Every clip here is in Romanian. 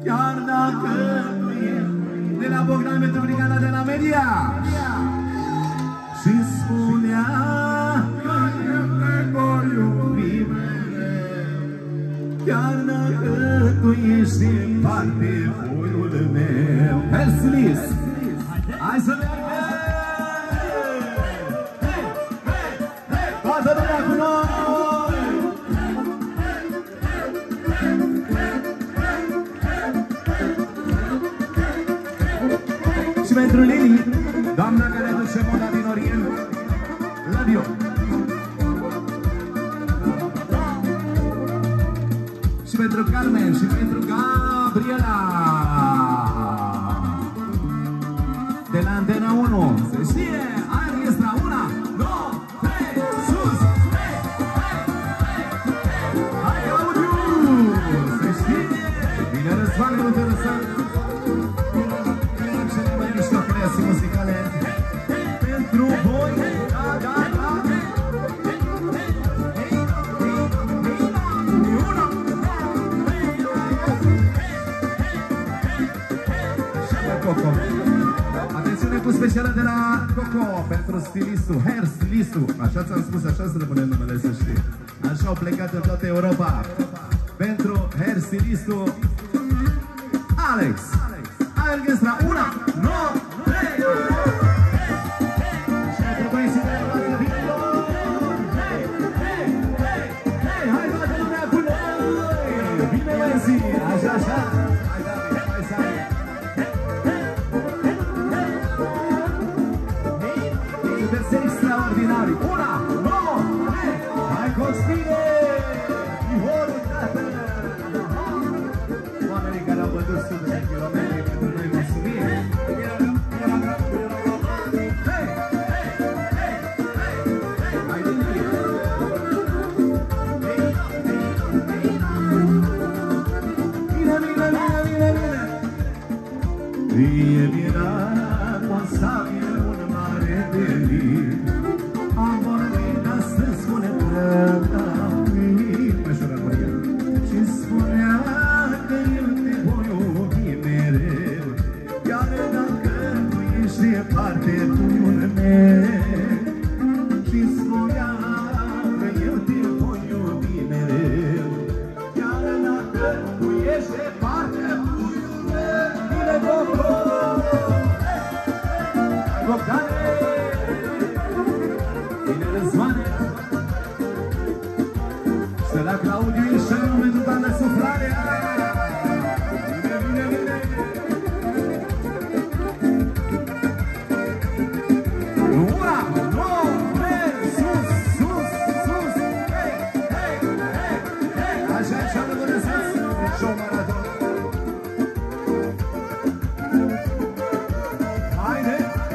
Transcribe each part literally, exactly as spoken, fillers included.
chiar dacă nu e. De la Bogdan pentru brigada de la Media. Și spunea că eu te voi iubi mereu, chiar dacă tu ești departe, voiul meu. Hersilis, hai să mergem! Toată lumea cu noi! Și pentru Lili, doamna care duce moda din Orient, love you! Și pentru Carmen, și pentru Gabriela de la Antena unu, se știe, aer extra, una, două, trei, sus, trei, trei, trei, trei, hai Claudiu, se știe, bine răzvane, nu te lăsăm, cele mai mișto creații muzicale, pentru voi, da, da, da, Coco. Atențiune cu specială de la Coco pentru stilistul, hair stilistul. Așa ți-am spus, așa să le punem numele, să știi. Așa au plecat în toată Europa. Pentru hair stilistul Alex. Aer Ghestra, una, nouă, trei. Și pentru băieții de la Vino. Hei, hei, hei, hei, hai toată lumea cu noi. Bine băieții, așa, așa. Hai, David, hai să ai. Sunteți extraordinari. Una, nouă, trei. Hai, Costine! Ihorul, tată! Oamenii care au bătut sute de kilometri pentru noi mulțumim. Hei, hei, hei, hei, hei. Hai, Lili! Bine, bine, bine, bine, bine! Vie vina consabil un mare delic. Am vorbit astăzi cu neprăta lui Mășura Maria și spunea că eu te voi iubi mereu, chiar dacă tu ești departe, puiul meu. Și spunea că eu te voi iubi mereu, chiar dacă tu ești departe, puiul meu. Bine, Coco! Bogdane! Bine, Răzvane! Și de la Claudiu și în momentul doamnă suflare! Bine, bine, bine! Una, nouă, trei, sus, sus, sus! Hei, hei, hei, hei! Așa, așa, mă lăsați! Și-o maraton! Haide!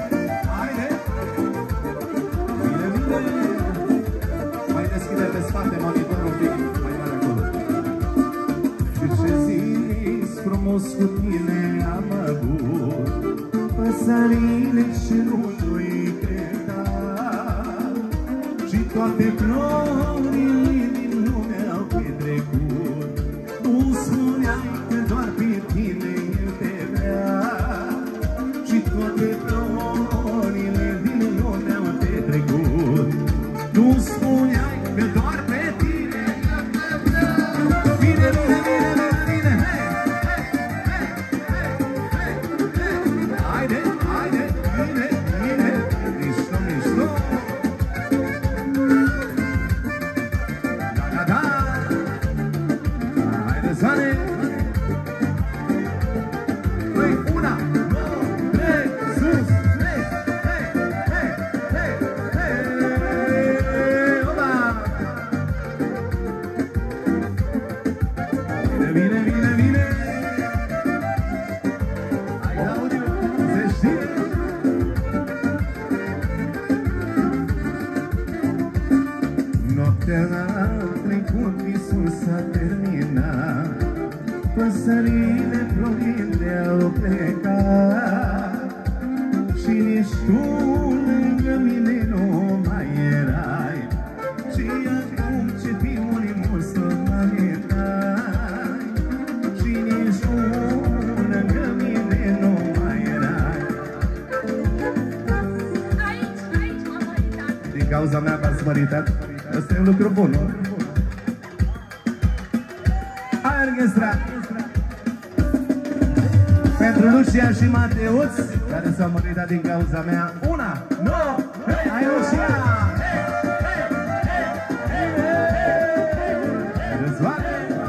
Mai deschide pe spate monitorul un pic mai mare acolo. Și ce zis frumos cu tine am avut, păsările cerului cânta și toate florile din lume au petrecut. Nu spuneai că doar pe tine eu te vrea și toate florile din lume au petrecut. Nu spuneai că doar pe tine eu te vrea. Bine, bine, bine, bine, bine, hei, hei, hei, hei, hei, hei. Haide, haide, bine, bine, mișto, mișto. Da, da, da. v-ați măritat. Asta e un lucru bun, nu? Hai, orchestra! Pentru Lucia și Mateuț, care s-au măritat din cauza mea. Una, nouă, trei, hai, Lucia! Răzvane!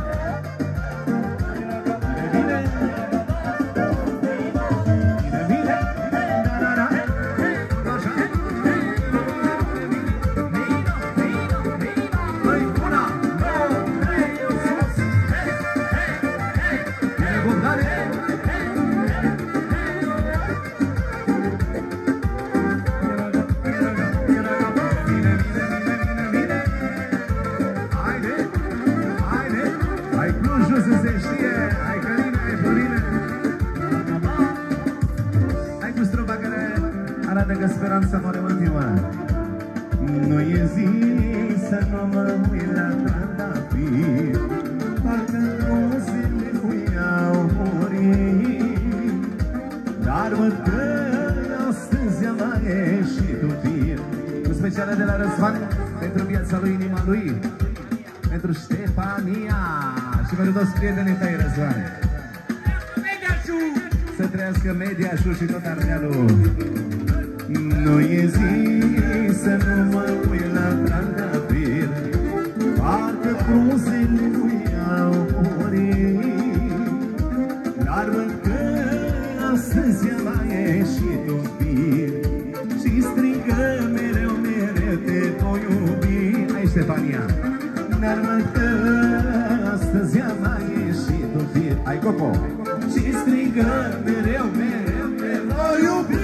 Că speranța moare ultima. Nu e zi să nu mă uit la trandafir, parcă rozele cu-i-au murit, dar văd că astăzi a mai ieșit un fir. Cu specială de la Răzvan, pentru viața lui, inima lui, pentru Ștefania și pentru toți prietenii tăi, Răzvane. Să trăiască Mediașul și tot Ardealul. Nu e zi să nu mă uit la trandafir, parcă frunzele i-au murit, dar văd că astăzi a mai ieșit un fir și strigă mereu, mereu te voi iubi. Hai, Ștefania! Dar văd că astăzi a mai ieșit un fir. Hai, Copo! Și strigă mereu, mereu te voi iubi.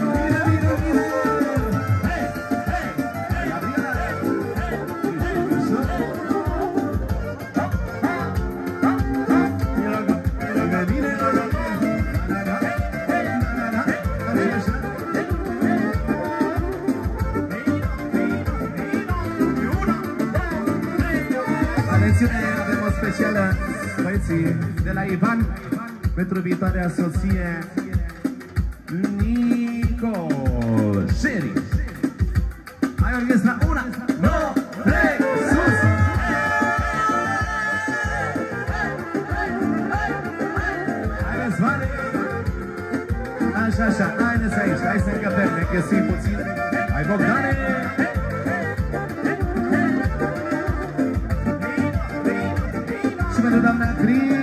Avem o specială, băieții, de la Ivan, pentru viitoarea soție Nico Sherry. Hai, orchestra, una, două, trei, sus! Hai, Răzvane! Așa, așa, haideți aici, hai să încăpem, ne găsim puțin. Hai, Bogdane! Pentru doamna Cris